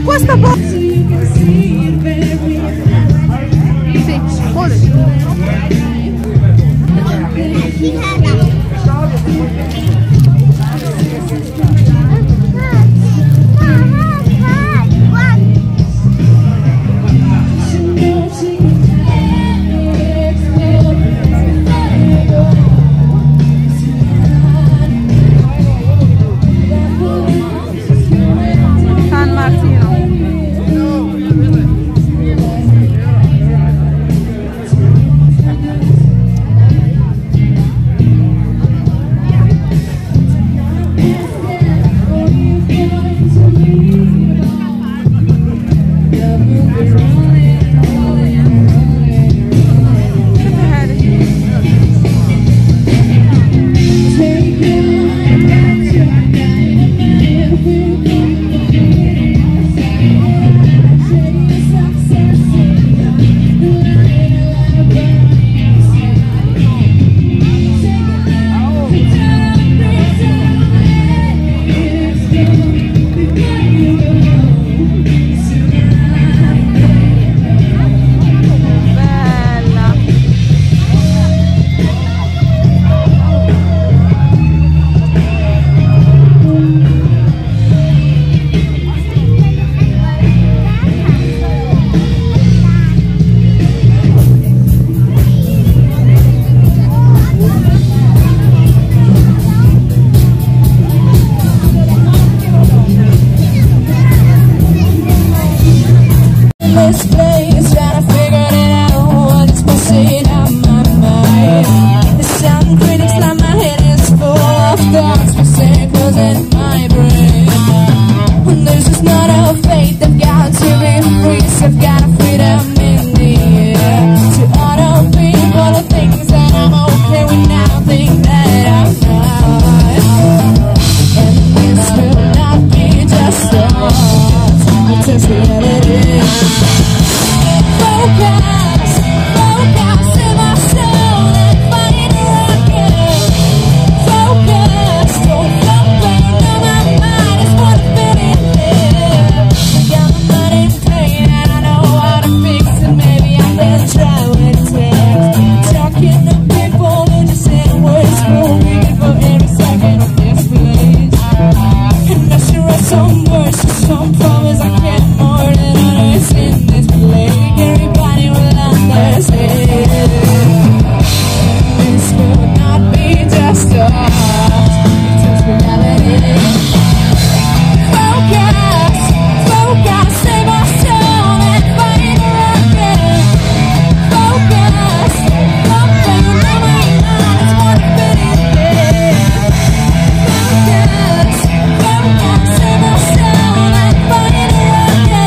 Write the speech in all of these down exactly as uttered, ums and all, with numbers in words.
questo po'. Sì, vuole. San Martino. This place that I figured it out, what is passing out my mind. The sound critics like my head is full of thoughts for circles in my brain. When there's just not a fate, I've got to be free, so I've got a freedom in the air. To other people, the things that I'm okay with now, think that I'm not. And this will not be just a thought, it's just reality. Focus, focus in my soul and find a rocket. Focus, don't complain, no, my mind is what I'm feeling here. I got my mind in pain and I know how to fix it. Maybe I can try what it takes. Talking to people who just say the words for me for every second of this place. And I should write some words to some promise I can't more than others in this place. Everybody will understand. This will not be just a it's just reality. Focus, focus, save our soul and find a rocket. Focus, don't play with my mind, it's what I'm feeling here. Focus, focus, save our soul and find a rocket.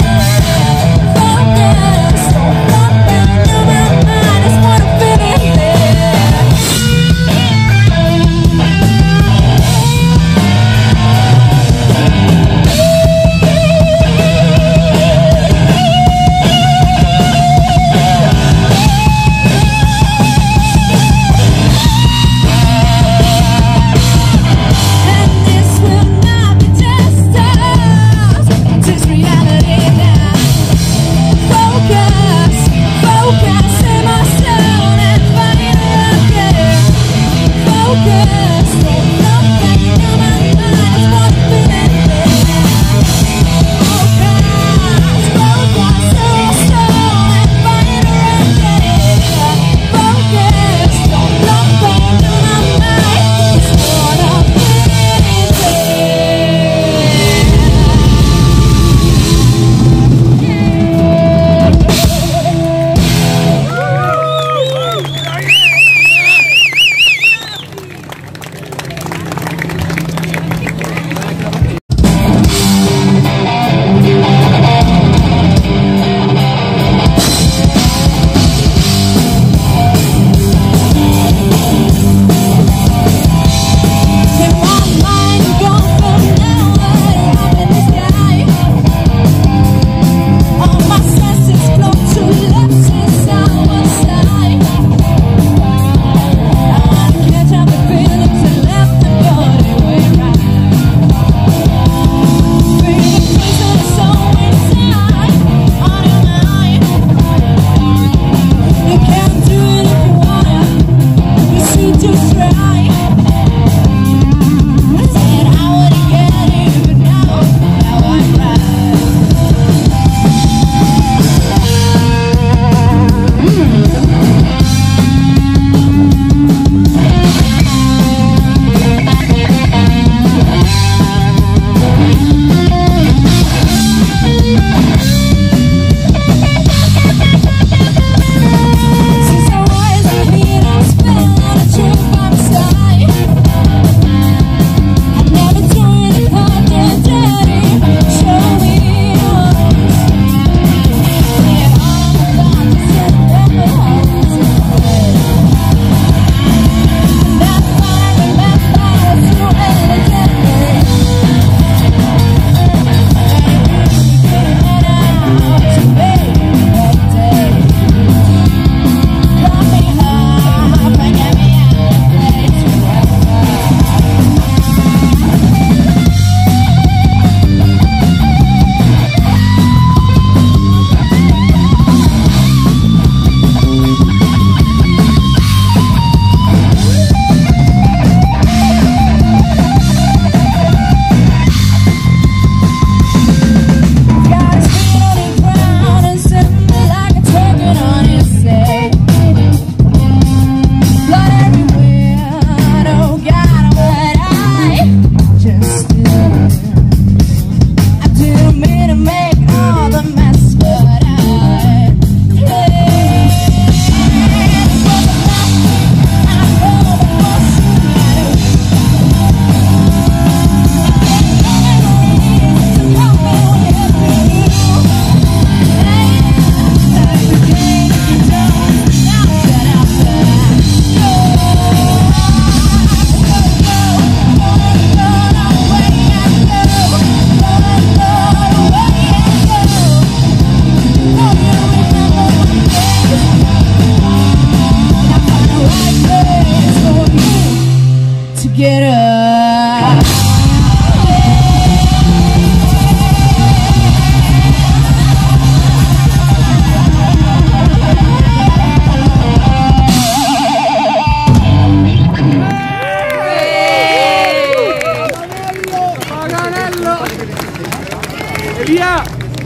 Via!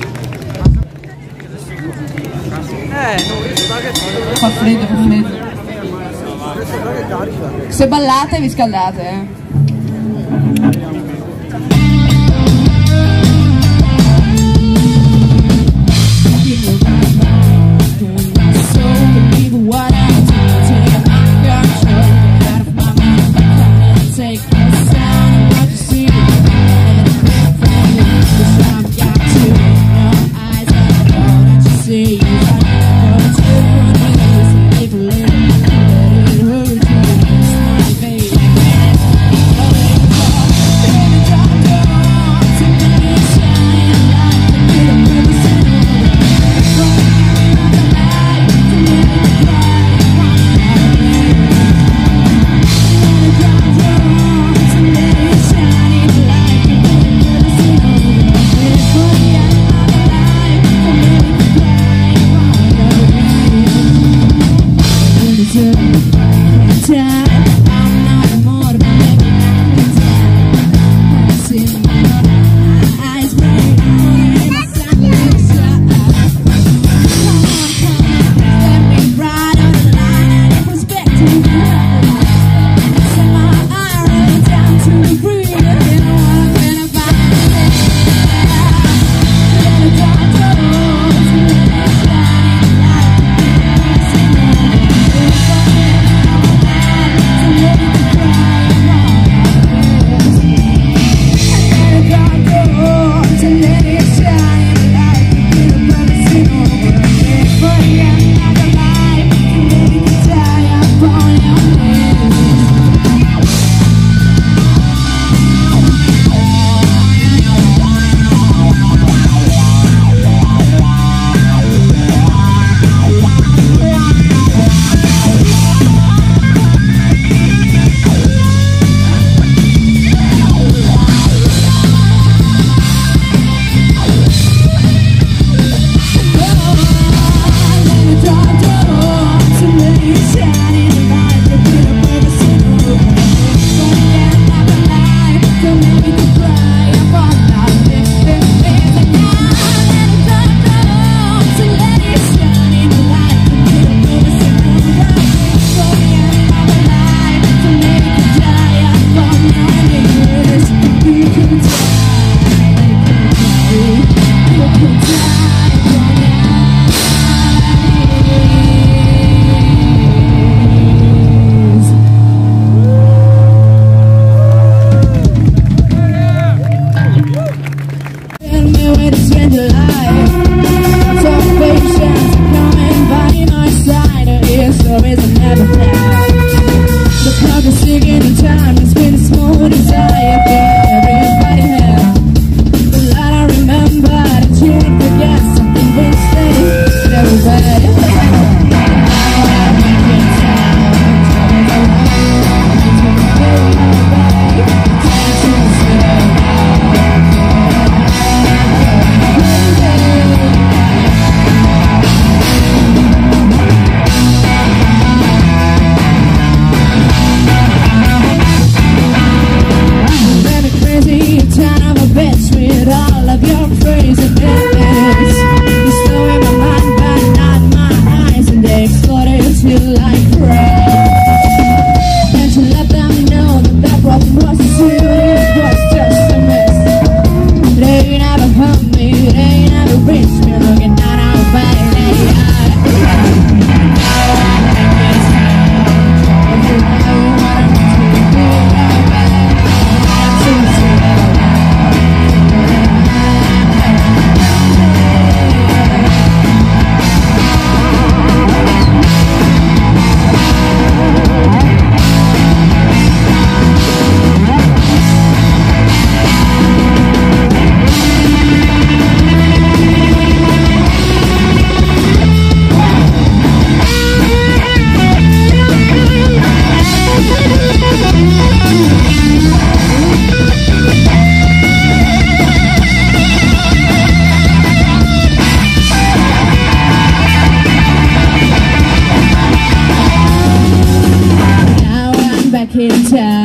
Fa freddo, fa freddo. Se ballate vi scaldate, eh.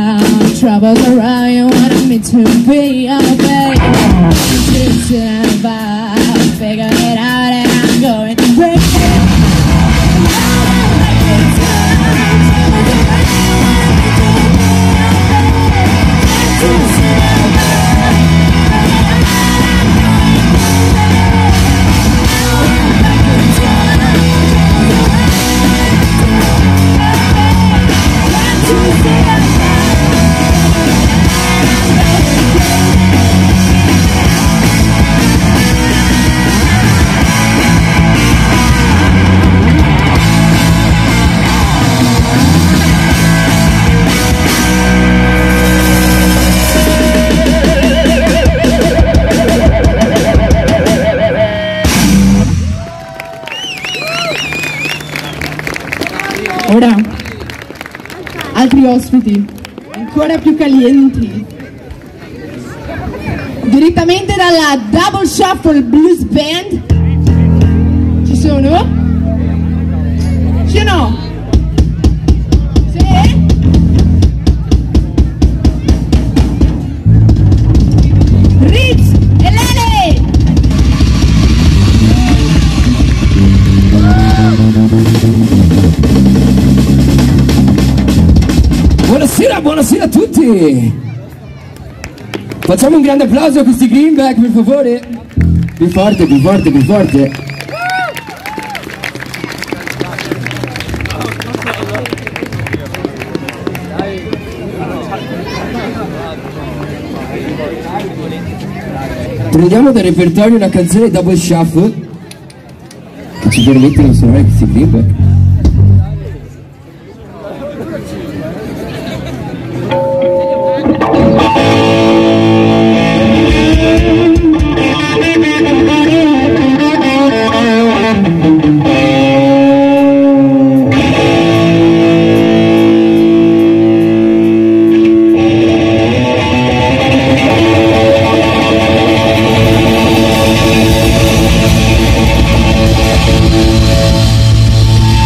troubles around, you wanted me to be your baby. It's ospiti, ancora più calienti. Direttamente dalla Double Shuffle Blues Band ci sono? Sì o no? Sì? Ritz e Lele! Buonasera, buonasera a tutti! Facciamo un grande applauso a questi Greenback, per favore! Più forte, più forte, più forte! Prendiamo dal repertorio una canzone Double Shuffle che ci permette di suonare questi Greenback. We'll be right back.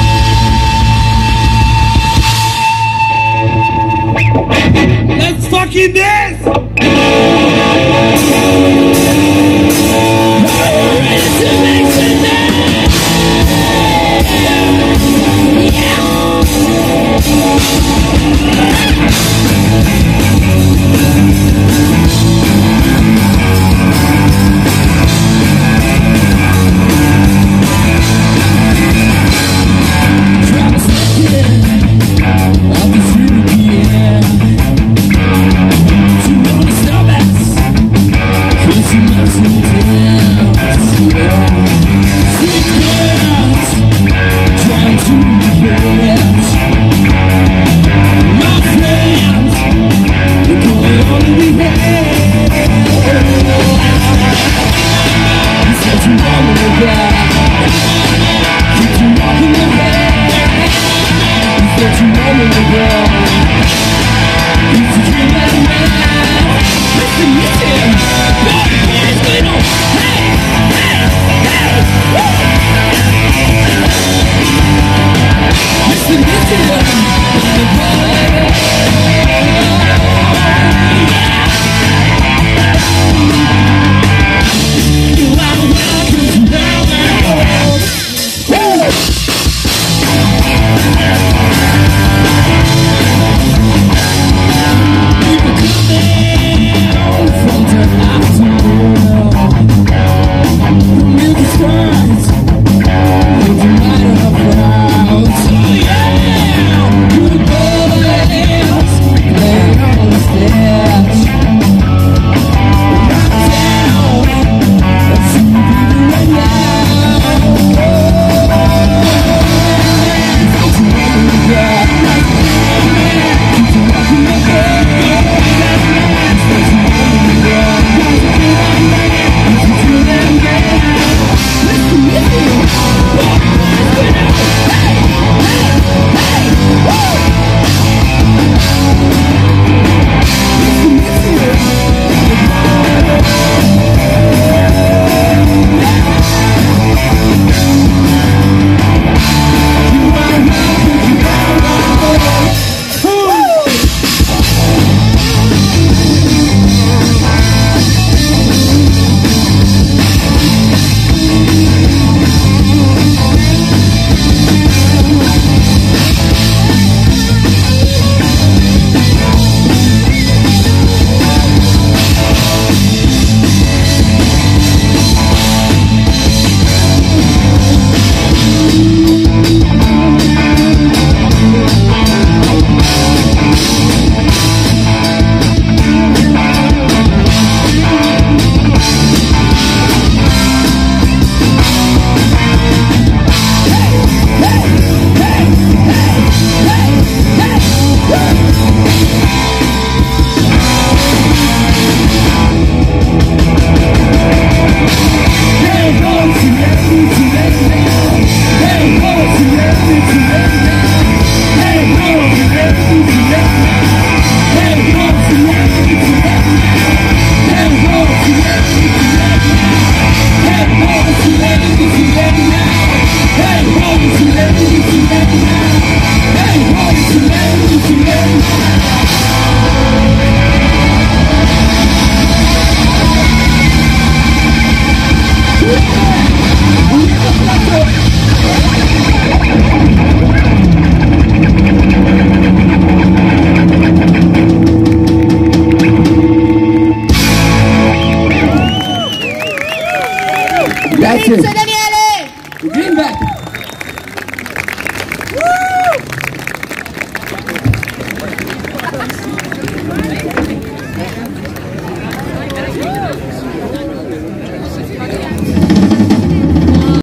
Un grande applauso. Grazie. Grazie Daniele! Greenback.